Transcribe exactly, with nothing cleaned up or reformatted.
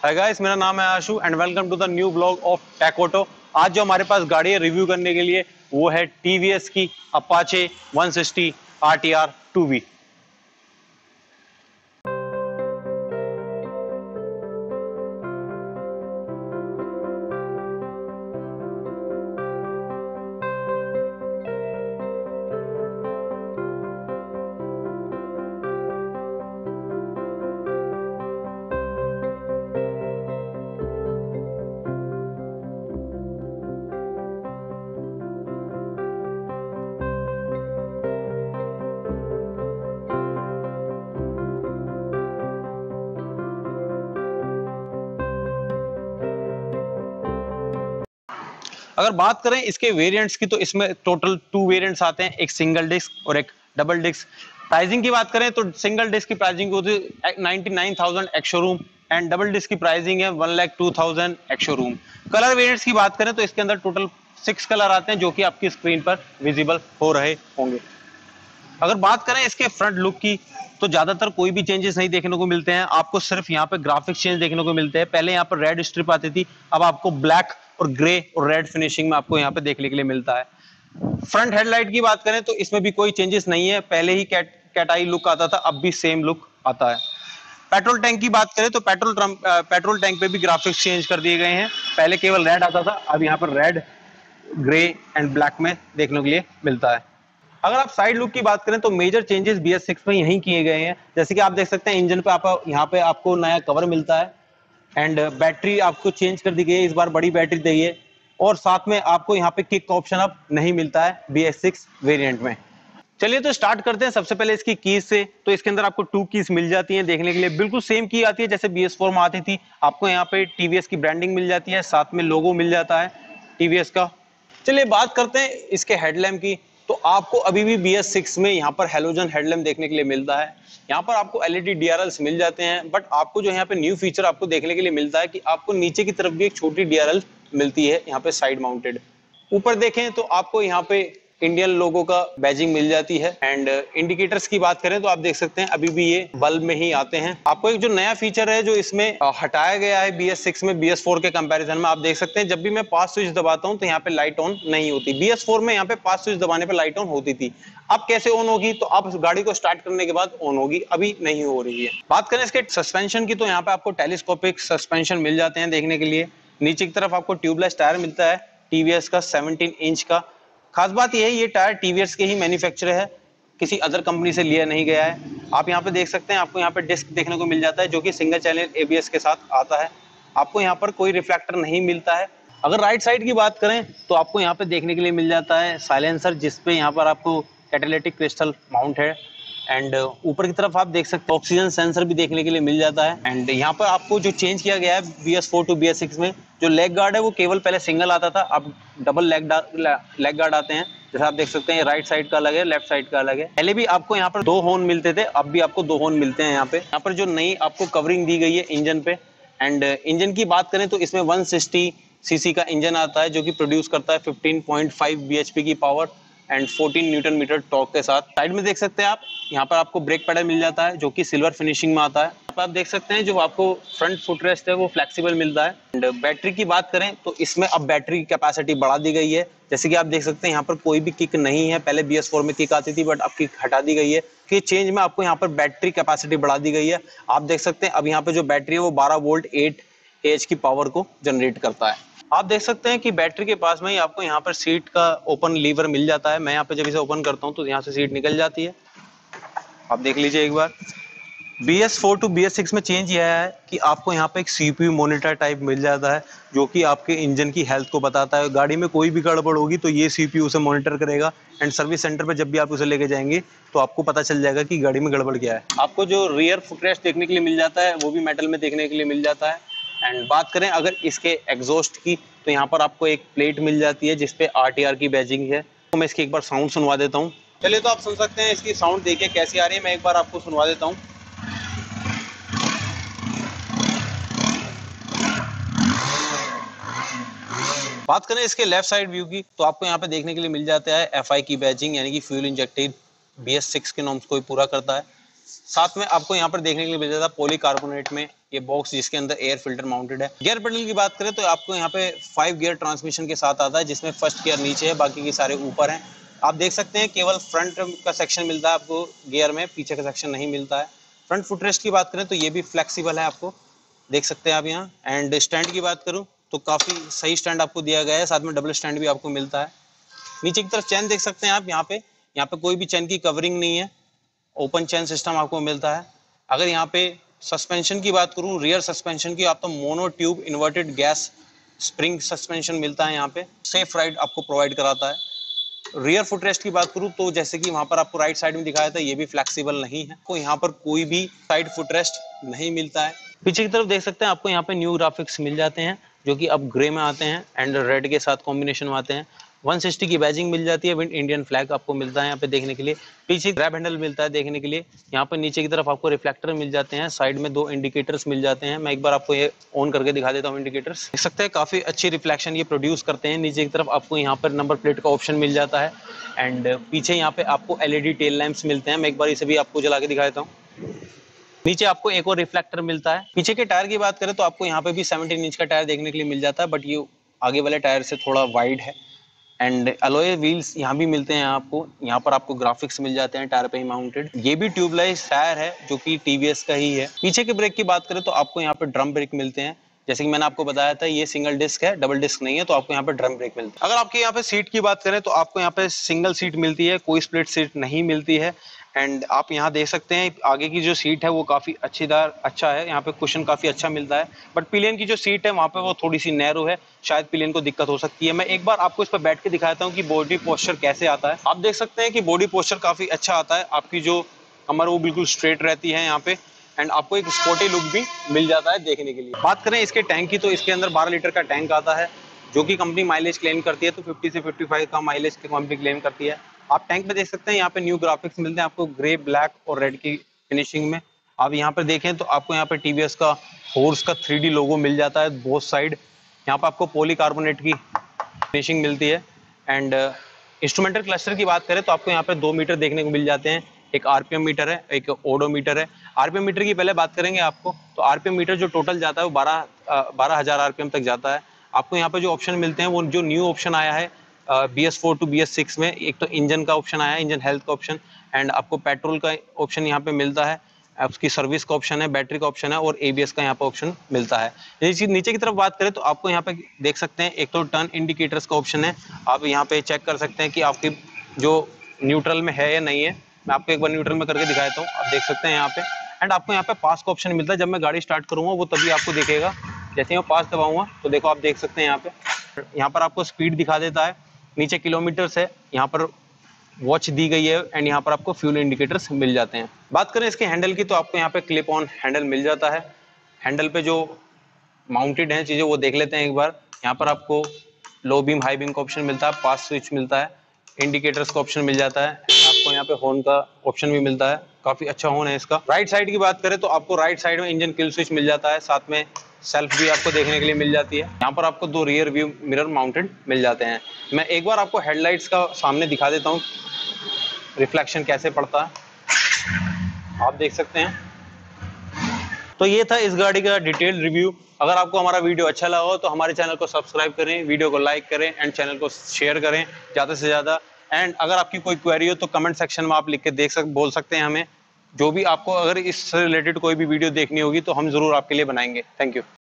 Hi guys, मेरा नाम है Ashu and welcome to the new blog of tech auto. आज जो हमारे पास गाड़ी है रिव्यू करने के लिए वो है टीवीएस की Apache one sixty RTR two V. अगर बात करें इसके वेरिएंट्स की तो इसमें टोटल टू वेरिएंट्स आते हैं, एक सिंगल डिस्क और एक डबल डिस्क। प्राइसिंग की बात करें तो सिंगल डिस्क की प्राइसिंग होती है ninety nine thousand ex showroom and double disc की प्राइसिंग है one lakh two thousand ex showroom. Colour variants की बात करें तो इसके अंदर टोटल सिक्स कलर आते हैं जो कि आपकी स्क्रीन पर विजिबल हो रहे होंगे। अगर बात करें इसके फ्रंट लुक की तो ज्यादातर कोई भी चेंजेस नहीं देखने को मिलते हैं, आपको सिर्फ यहाँ पे ग्राफिक्स चेंज देखने को मिलते हैं। पहले यहाँ पर रेड स्ट्रिप आती थी, अब आपको ब्लैक और ग्रे और रेड फिनिशिंग में आपको यहाँ पे देखने के लिए मिलता है। फ्रंट हेडलाइट की बात करें तो इसमें भी कोई चेंजेस नहीं है, पहले ही कैट कैटाई लुक आता था, अब भी सेम लुक आता है। पेट्रोल टैंक की बात करें तो पेट्रोल पेट्रोल टैंक पे भी ग्राफिक्स चेंज कर दिए गए हैं। पहले केवल रेड आता था, अब यहाँ पर रेड, ग्रे एंड ब्लैक में देखने के लिए मिलता है। अगर आप साइड लुक की बात करें तो major changes B S six में यही किए गए हैं। जैसे कि आप देख सकते हैं इंजन पे आप यहाँ पे आपको नया कवर मिलता है एंड बैटरी आपको चेंज कर दी गई है, इस बार बड़ी बैटरी दी है और साथ में आपको यहाँ पे किक का ऑप्शन अब नहीं मिलता है बी एस सिक्स वेरिएंट में। चलिए तो स्टार्ट करते हैं सबसे पहले इसकी कीज से। तो इसके अंदर आपको टू कीज मिल जाती हैं देखने के लिए, बिल्कुल सेम की आती है जैसे बी एस फोर में आती थी। आपको यहाँ पे टीवीएस की ब्रांडिंग मिल जाती है, साथ में लोगो मिल जाता है टीवीएस का। चलिए बात करते हैं इसके हेडलैम्प की। तो आपको अभी भी बी एस सिक्स में यहाँ पर हेलोजन हेडलैम्प देखने के लिए मिलता है। यहाँ पर आपको एलईडी डीआरएल्स मिल जाते हैं, बट आपको जो यहाँ पे न्यू फीचर आपको देखने के लिए मिलता है कि आपको नीचे की तरफ भी एक छोटी डीआरएल मिलती है यहाँ पे साइड माउंटेड। ऊपर देखें तो आपको यहाँ पे इंडियन लोगो का बैजिंग मिल जाती है एंड इंडिकेटर्स की बात करें तो आप देख सकते हैं अभी भी ये बल्ब में ही आते हैं। आपको एक जो नया फीचर है जो इसमें हटाया गया है बी एस सिक्स में बी एस फोर के कंपैरिजन में, आप देख सकते हैं जब भी मैं पास स्विच दबाता हूं तो यहाँ पे लाइट ऑन नहीं होती। बी एस फोर में यहाँ पे पास स्विच दबाने पे लाइट ऑन होती थी, अब कैसे ऑन होगी? तो आप गाड़ी को स्टार्ट करने के बाद ऑन होगी, अभी नहीं हो रही है। बात करें इसके सस्पेंशन की तो यहाँ पे आपको टेलीस्कोपिक सस्पेंशन मिल जाते हैं देखने के लिए। नीचे की तरफ आपको ट्यूबलेस टायर मिलता है टीवीएस का सेवनटीन इंच का। खास बात यह है ये टायर टीवीएस के ही मैन्युफैक्चर है, किसी अदर कंपनी से लिया नहीं गया है। आप यहाँ पे देख सकते हैं आपको यहाँ पे डिस्क देखने को मिल जाता है जो कि सिंगल चैनल एबीएस के साथ आता है। आपको यहाँ पर कोई रिफ्लेक्टर नहीं मिलता है। अगर राइट साइड की बात करें तो आपको यहाँ पे देखने के लिए मिल जाता है साइलेंसर, जिसपे यहाँ पर आपको कैटालिटिक क्रिस्टल माउंट है एंड ऊपर की तरफ आप देख सकते हैं ऑक्सीजन सेंसर भी देखने के लिए मिल जाता है। एंड यहाँ पर आपको जो चेंज किया गया है B S four to B S six में, जो लेग गार्ड है वो केवल पहले सिंगल आता था, अब डबल लेग लेग गार्ड आते हैं। जैसे आप देख सकते हैं राइट साइड का अलग है, लेफ्ट साइड का अलग है। पहले भी आपको यहाँ पर दो हॉर्न मिलते थे, अब भी आपको दो हॉर्न मिलते हैं यहाँ पे। यहाँ पर जो नई आपको कवरिंग दी गई है इंजन पे। एंड इंजन की बात करें तो इसमें वन सिक्सटी सीसी का इंजन आता है जो कि प्रोड्यूस करता है फिफ्टीन पॉइंट फाइव बीएचपी की power and fourteen newton metre torque के साथ। साइड में देख सकते हैं आप यहाँ पर आपको ब्रेक पैडल मिल जाता है जो कि सिल्वर फिनिशिंग में आता है। यहाँ पर आप देख सकते हैं जो आपको फ्रंट फुटरेस्ट है वो फ्लेक्सिबल मिलता है। एंड बैटरी की बात करें तो इसमें अब बैटरी की कैपेसिटी बढ़ा दी गई है। जैसे कि आप देख सकते हैं यहाँ पर कोई भी किक नहीं है, पहले बी एस फोर में किक आती थी बट अब किक हटा दी गई है। कि चेंज में आपको यहाँ पर बैटरी कैपेसिटी बढ़ा दी गई है। आप देख सकते हैं अब यहाँ पे जो बैटरी है वो बारह वोल्ट एट एच की पावर को जनरेट करता है। आप देख सकते हैं कि बैटरी के पास में ही आपको यहाँ पर सीट का ओपन लीवर मिल जाता है। मैं यहाँ पे जब इसे ओपन करता हूँ तो यहाँ से सीट निकल जाती है, आप देख लीजिए एक बार। B S four to B S six में चेंज यह है कि आपको यहाँ पे एक सीपीयू मॉनिटर टाइप मिल जाता है जो कि आपके इंजन की हेल्थ को बताता है। गाड़ी में कोई भी गड़बड़ होगी तो ये सीपीयू उसे मॉनिटर करेगा एंड सर्विस सेंटर पे जब भी आप उसे लेके जाएंगे तो आपको पता चल जाएगा कि गाड़ी में गड़बड़ क्या है। आपको जो रियर फुटरेस्ट देखने के लिए मिल जाता है वो भी मेटल में देखने के लिए मिल जाता है। एंड बात करें अगर इसके एग्जॉस्ट की तो यहाँ पर आपको एक प्लेट मिल जाती है जिसपे आरटीआर की बैजिंग है। तो मैं इसकी एक बार साउंड सुनवा देता हूँ। चलिए तो आप सुन सकते हैं इसकी साउंड देखिए कैसी आ रही है, मैं एक बार आपको सुनवा देता हूँ। बात करें इसके लेफ्ट साइड व्यू की तो आपको यहाँ पे देखने के लिए मिल जाता है एफ आई की बैजिंग, यानी कि fuel injected B S six के नॉर्म्स को ही पूरा करता है। साथ में आपको यहाँ पर देखने के लिए मिल जाता है पॉलीकार्बोनेट में ये बॉक्स, जिसके अंदर एयर फिल्टर माउंटेड है। गियर पैडल की बात करें तो आपको यहाँ पे फाइव गियर ट्रांसमिशन के साथ आता है, जिसमें फर्स्ट गियर नीचे है, बाकी के सारे ऊपर हैं। आप देख सकते हैं केवल फ्रंट का सेक्शन मिलता है आपको गियर में, पीछे का सेक्शन नहीं मिलता है। फ्रंट फुटरेस्ट की बात करें तो ये भी फ्लेक्सिबल है, आपको देख सकते हैं आप यहाँ। एंड स्टैंड की बात करूँ तो काफी सही स्टैंड आपको दिया गया है, साथ में डबल स्टैंड भी आपको मिलता है। नीचे की तरफ चैन देख सकते हैं आप, यहाँ पे यहाँ पे कोई भी चैन की कवरिंग नहीं है, ओपन चैन सिस्टम आपको मिलता है। अगर यहाँ पे सस्पेंशन की बात करूँ, रियर सस्पेंशन की, आपको mono tube inverted gas spring suspension मिलता है यहाँ पे, सेफ राइड आपको प्रोवाइड कराता है। रियर फुटरेस्ट की बात करूँ तो जैसे कि वहाँ पर आपको राइट साइड में दिखाया था, ये भी फ्लेक्सिबल नहीं है, तो यहाँ पर कोई भी साइड फुटरेस्ट नहीं मिलता है। पीछे की तरफ देख सकते हैं आपको यहाँ पे न्यू ग्राफिक्स मिल जाते हैं, जो कि अब ग्रे में आते हैं एंड रेड के साथ कॉम्बिनेशन में आते हैं। वन सिक्सटी की बैजिंग मिल जाती है, विंड इंडियन फ्लैग आपको मिलता है यहाँ पे देखने के लिए। पीछे ग्रैब हैंडल मिलता है देखने के लिए। यहाँ पर नीचे की तरफ आपको रिफ्लेक्टर मिल जाते हैं, साइड में दो इंडिकेटर्स मिल जाते हैं। मैं एक बार आपको ये ऑन करके दिखा देता हूँ। इंडिकेटर्स देख सकते हैं काफी अच्छी रिफ्लेक्शन ये प्रोड्यूस करते हैं। नीचे की तरफ आपको यहाँ पर नंबर प्लेट का ऑप्शन मिल जाता है एंड पीछे यहाँ पे आपको एलईडी टेल लैंप्स मिलते हैं। मैं एक बार इसे भी आपको जला के दिखा देता हूँ। नीचे आपको एक और रिफ्लेक्टर मिलता है। पीछे के टायर की बात करें तो आपको यहाँ पे भी सत्रह इंच का टायर देखने के लिए मिल जाता है, बट ये आगे वाले टायर से थोड़ा वाइड है। एंड अलॉय व्हील्स यहाँ भी मिलते हैं आपको। यहाँ पर आपको ग्राफिक्स मिल जाते हैं टायर पे ही माउंटेड। ये भी ट्यूबलेस टायर है, जो कि टीवीएस का ही है। पीछे के ब्रेक की बात करें तो आपको यहाँ पे ड्रम ब्रेक मिलते हैं। जैसे कि मैंने आपको बताया था, ये सिंगल डिस्क है, डबल डिस्क नहीं है, तो आपको यहाँ पे ड्रम ब्रेक मिलता है। अगर आपके यहाँ पे सीट की बात करें तो आपको यहाँ पे सिंगल सीट मिलती है, कोई स्प्लिट सीट नहीं मिलती है। एंड आप यहाँ देख सकते हैं आगे की जो सीट है वो काफी अच्छीदार अच्छा है, यहाँ पे कुशन काफी अच्छा मिलता है। बट पिलियन की जो सीट है वहाँ पे वो थोड़ी सी नैरो है, शायद पिलियन को दिक्कत हो सकती है। मैं एक बार आपको इस पर बैठ के दिखाता हूँ कि बॉडी पोस्चर कैसे आता है। आप देख सकते हैं कि बॉडी पोस्चर काफी अच्छा आता है, आपकी जो कमर वो बिल्कुल स्ट्रेट रहती है यहाँ पे, एंड आपको एक स्पोर्टी लुक भी मिल जाता है देखने के लिए। बात करें इसके टैंक की तो इसके अंदर बारह लीटर का टैंक आता है, जो कि कंपनी माइलेज क्लेम करती है, तो पचास से पचपन का माइलेज की कंपनी क्लेम करती है। आप टैंक में देख सकते हैं यहाँ पे न्यू ग्राफिक्स मिलते हैं आपको, ग्रे, ब्लैक और रेड की फिनिशिंग में। आप यहाँ पे देखें तो आपको यहाँ पे टीवीएस का हॉर्स का थ्री डी लोगो मिल जाता है बोथ साइड। यहाँ पे आपको पॉलीकार्बोनेट की फिनिशिंग मिलती है। एंड इंस्ट्रूमेंटल क्लस्टर की बात करें तो आपको यहाँ पे दो मीटर देखने को मिल जाते हैं, एक आरपीएम मीटर है, एक ओडोमीटर है। आरपीएम मीटर की पहले बात करेंगे आपको, तो आरपीएम मीटर जो टोटल जाता है वो बारह बारह हजार आरपीएम तक जाता है। आपको यहाँ पे जो ऑप्शन मिलते हैं वो जो न्यू ऑप्शन आया है B S four to B S six में, एक तो इंजन का ऑप्शन आया है, इंजन हेल्थ का ऑप्शन, एंड आपको पेट्रोल का ऑप्शन यहाँ पे मिलता है, उसकी सर्विस का ऑप्शन है, बैटरी का ऑप्शन है और एबीएस का यहाँ पे ऑप्शन मिलता है। नीचे की तरफ बात करें तो आपको यहाँ पे देख सकते हैं एक तो टर्न इंडिकेटर्स का ऑप्शन है। आप यहाँ पे चेक कर सकते हैं कि आपकी जो न्यूट्रल में है या नहीं है। मैं आपको एक बार न्यूट्रल में करके दिखाता हूँ, आप देख सकते हैं यहाँ पे। एंड आपको यहाँ पे पास का ऑप्शन मिलता है, जब मैं गाड़ी स्टार्ट करूंगा वो तभी आपको दिखेगा। जैसे ही मैं पास दबाऊंगा तो देखो आप देख सकते हैं यहाँ पे, यहाँ पर आपको स्पीड दिखा देता है, नीचे किलोमीटर्स है, यहाँ पर वॉच दी गई है एंड यहाँ पर आपको फ्यूल इंडिकेटर्स मिल जाते हैं। बात करें इसके हैंडल की तो आपको यहाँ पे क्लिप ऑन हैंडल मिल जाता है। हैंडल पे जो माउंटेड है चीजें वो देख लेते हैं एक बार। यहाँ पर आपको लो बीम हाई बीम का ऑप्शन मिलता है, पास स्विच मिलता है, इंडिकेटर्स का ऑप्शन मिल जाता है, आपको यहाँ पे हॉर्न का ऑप्शन भी मिलता है, काफी अच्छा हॉर्न है इसका। राइट साइड की बात करें तो आपको राइट साइड में इंजन किल स्विच मिल जाता है, साथ में सेल्फ भी आपको देखने के लिए मिल जाती है। यहाँ पर आपको दो रियर व्यू मिरर माउंटेड मिल जाते हैं। मैं एक बार आपको हेडलाइट्स का सामने दिखा देता हूँ, रिफ्लेक्शन कैसे पड़ता है आप देख सकते हैं। तो ये था इस गाड़ी का डिटेल रिव्यू। अगर आपको हमारा वीडियो अच्छा लगा हो तो हमारे चैनल को सब्सक्राइब करें, वीडियो को लाइक करें एंड चैनल को शेयर करें ज़्यादा से ज़्यादा। एंड अगर आपकी कोई क्वेरी हो तो कमेंट सेक्शन में आप लिख के देख सक बोल सकते हैं हमें, जो भी आपको अगर इससे रिलेटेड कोई भी वीडियो देखनी होगी तो हम ज़रूर आपके लिए बनाएंगे। Thank you.